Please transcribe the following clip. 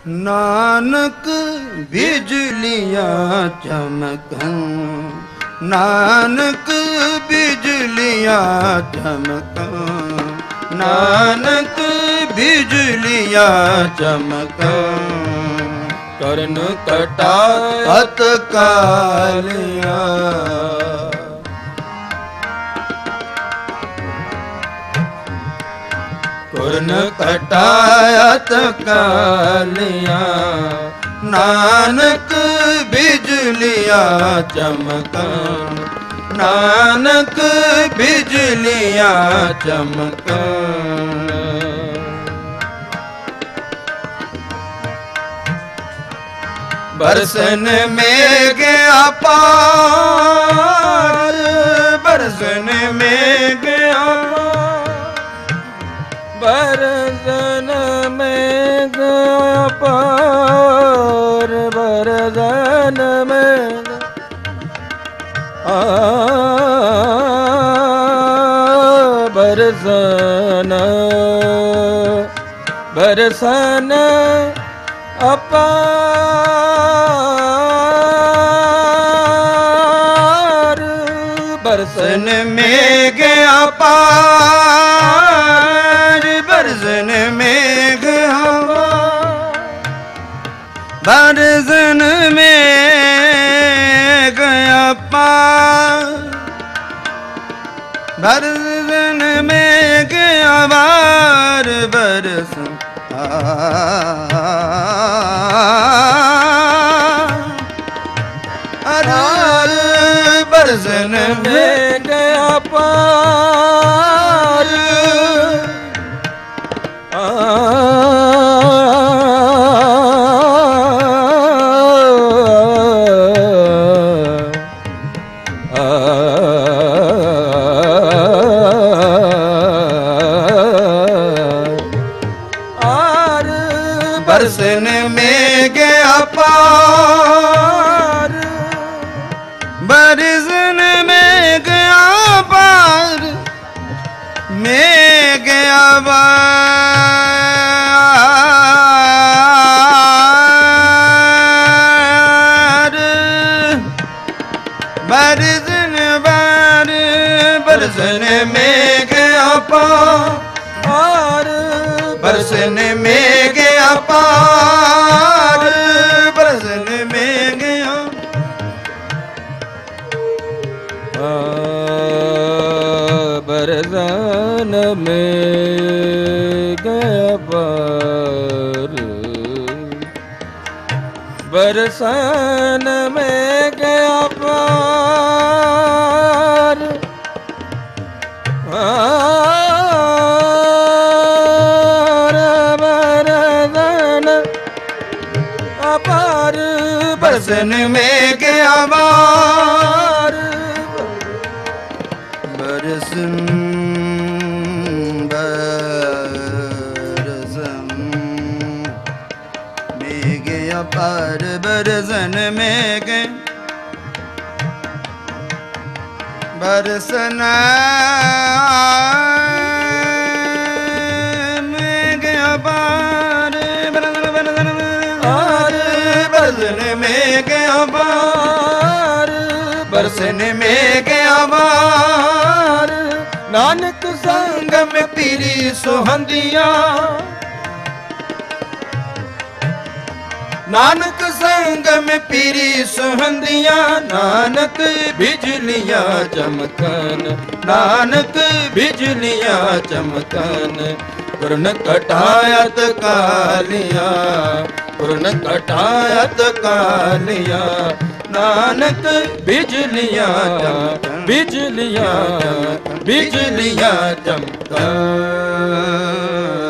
नानक बिजलियाँ चमकन, नानक बिजलियाँ चमकन, नानक बिजलियाँ चमकन, करन कटा अत कालिया। करन कटायत कालिया, नानक बिजलियाँ चमकन, नानक बिजलियाँ चमकन। बरसन मेघ अपार, बरसन मेघ अपार, बरसन मेघ अपार, बरसन मेघ बरसन, बरसन अपार, बरसन मेघ अपार, बरसन मेघ अपार, बरसन मेघ अपार, बरसन मेघ अपार, बरसन बरसन मेघ अपार, बरसन मेघ अपार, बरसन मेघ अपार, मेघ अपार, बरसन बार, बरसन मेघ अपार, बरसन मेघ अपार, बरसन मेघ बरसन मेघ अपार, बरसन मेघ अपार, बरसन अपार, बरसन मेघ अपार, बरसन बरसन मेघ अपार, बरसन मेघ बरसन मेघ अपार, बरसन मेघ अपार, बरसन मेघ अपार, नानक संग में पीरी सुहंदिया, नानक संग में पीरी सुहंदिया, नानक बिजलियाँ चमकन, नानक बिजलियाँ चमकन, पूर्ण कटायत कालिया, पूर्ण कटायत कालिया, नानक बिजलियाँ चमकन, बिजलियाँ बिजलियाँ चमकन।